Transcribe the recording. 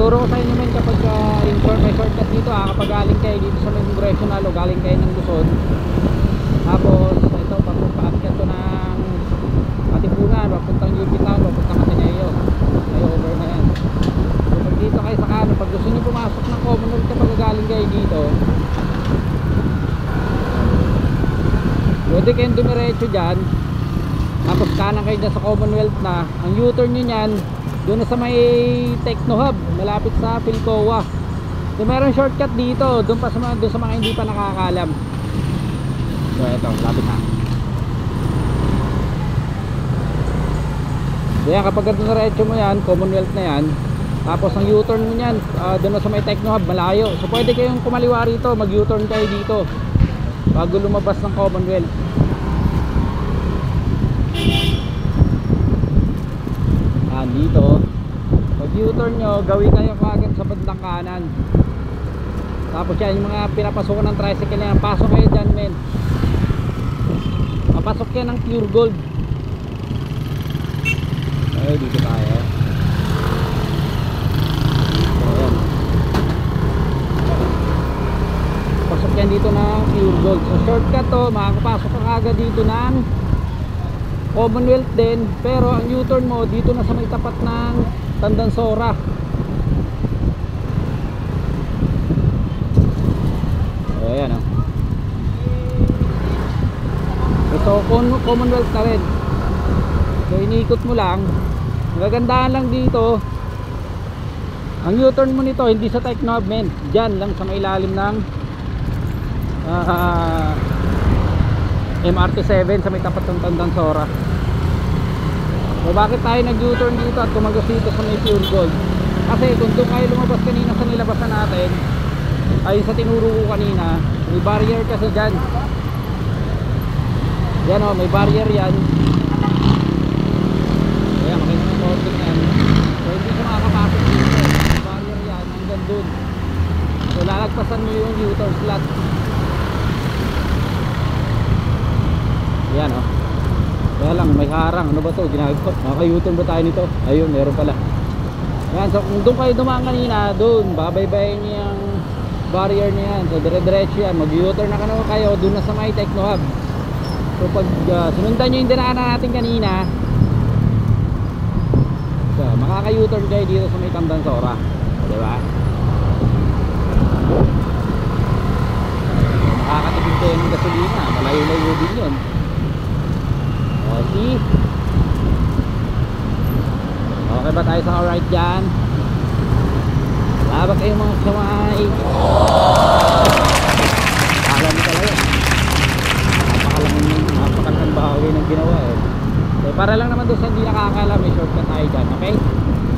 Turo ko sa inyo men kapag may shortcut dito kapag galing kayo dito sa may Congressional o galing kayo ng Luzon. Tapos ito paakyat to ng Katipunan, papuntang UP Town, papuntang Ateneo. Ay over na yan. So pag dito kayo sa kanan, pag gusto nyo pumasok ng Commonwealth kapag galing kayo dito, pwede kayong dumiretso dyan. Tapos kanan kayo dyan sa Commonwealth na. Ang U-turn nyo nyan doon na sa may Techno Hub, malapit sa Philcoa. So meron shortcut dito, doon sa mga hindi pa nakakalam. So ito, lapit na. So yan, kapag diretso mo yan, Commonwealth na yan. Tapos ang U-turn mo yan, doon na sa may Techno Hub, malayo. So pwede kayong kumaliwa rito, mag U-turn kayo dito bago lumabas ng Commonwealth. Dito pag U-turn nyo, gawin kayo kagad sa bandang kanan. Tapos yan, yung mga pinapasukan ng tricycle na yan, pasok kayo dyan men. Papasok yan ng Pure Gold. Ay, dito tayo. So yan, pasok yan dito ng Pure Gold. So shortcut to, makakapasok ka kagad dito ng Commonwealth din, pero ang U-turn mo dito na sa may tapat ng Tandansora. O ayan o. So Commonwealth na rin. So iniikot mo lang. Magagandahan lang dito, ang U-turn mo nito hindi sa Techno Hub men, dyan lang sa may ilalim ng MRT7 sa may tapat ng Tandansora. So bakit tayo nag-U-turn dito at tumagos dito sa may Pure Gold? Kasi kung doon kayo lumabas kanina sa nilabasan natin, ay sa tinuro ko kanina, may barrier kasi dyan. Yan o, may barrier yan. Ayan, makita ng konting yan. So hindi siya makakapasok dito. May barrier yan hanggang doon. So lalagpasan mo yung U-turn slot. Yan o. Kaya lang may harang. Ano ba to? Ginagawa. Naka-U-turn ba tayo nito? Ayun, meron pala. Yan. So kung doon kayo dumaan kanina, doon babaybayin niyo yung barrier niya yan. So dire-diretso yan. Mag-U-turn na kayo doon na sa may Techno Hub. So pag sinundan nyo yung dinaanan natin kanina, so makaka-U-turn kayo dito sa may Tandansora. Diba? Makakatipid kayo ng gasolina. Malayo-layo din yun. Okay. Okay ba tayo sa alright dyan? Labak kayo mga kamay. Alam mo talaga, napakalaking bahagi ng ginawa eh. So, para lang naman doon sa hindi nakakaalam, may shortcut tayo dyan. Okay?